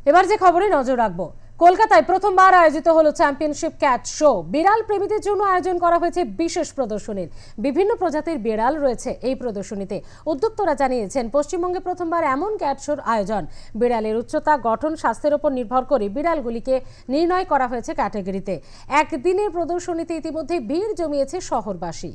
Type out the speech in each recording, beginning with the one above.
এবার যে খবরে নজর রাখবো, কলকাতায় প্রথমবার আয়োজিত হলো চ্যাম্পিয়নশিপ ক্যাট শো। বিড়াল প্রেমীদের জন্য আয়োজন করা হয়েছে বিশেষ প্রদর্শনীর। বিভিন্ন প্রজাতির বিড়াল রয়েছে এই প্রদর্শনীতে। উদ্যোক্তারা জানিয়েছেন, পশ্চিমবঙ্গে প্রথমবার এমন ক্যাট শোর আয়োজন। বিড়ালের উচ্চতা, গঠন, স্বাস্থ্যের উপর নির্ভর করে বিড়ালগুলিকে নির্ণয় করা হয়েছে ক্যাটাগরিতে। একদিনের প্রদর্শনীতে ইতিমধ্যে ভিড় জমিয়েছে শহরবাসী।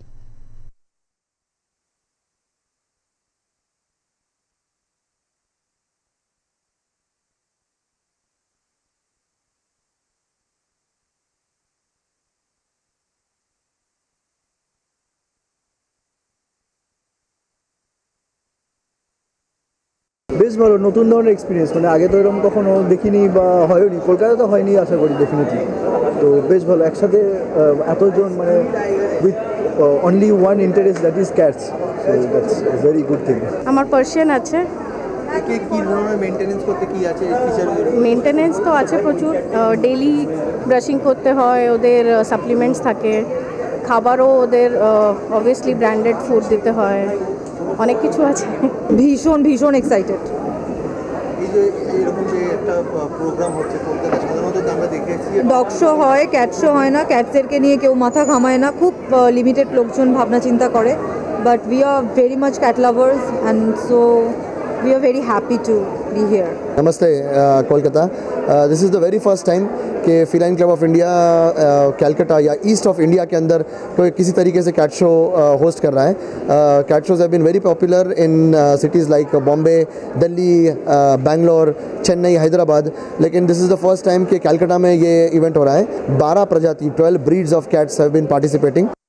বেশ ভালো, নতুন ধরনের এক্সপিরিয়েন্স, মানে আগে তো এরকম কখনো দেখিনি বা হয়নি, কলকাতা তো হয়নি আশা করি ডেফিনেটলি। তো বেশ ভালো, একসাথে এতজন, মানে with only one interest, that is cats, so that's very good thing. আমার পার্সিয়ান আছে। কি ধরনের মেইনটেনেন্স করতে কি আছে ফিচারগুলো? মেইনটেনেন্স তো আছে প্রচুর, ডেইলি ব্রাশিং করতে হয়, ওদের সাপ্লিমেন্টস থাকে, খাবারও ওদের অবভিয়াসলি ব্র্যান্ডেড ফুড দিতে হয়, অনেক কিছু আছে। ভীষণ ভীষণ এক্সাইটেড। এই যে এরকম যে একটা প্রোগ্রাম হচ্ছে কলকাতায়, সাধারণত আমরা দেখেছি ডগ শো হয়, ক্যাট শো হয় না। ক্যাটসেরকে নিয়ে কেউ মাথা ঘামায় না, খুব লিমিটেড লোকজন ভাবনা চিন্তা করে। But we are very much cat lovers and so we are very happy to be here. Namaste, Kolkata. This is the very first time कि feline club of India Calcutta या ईस्ट ऑफ इंडिया के अंदर कोई किसी तरीके से cat show host कर रहा है. Cat shows have been very popular in cities like Bombay, Delhi, Bangalore, Chennai, Hyderabad, लेकिन this is the first time कि कैलकाटा में ये इवेंट हो रहा है. 12 प्रजाति, 12 breeds of cats have been participating.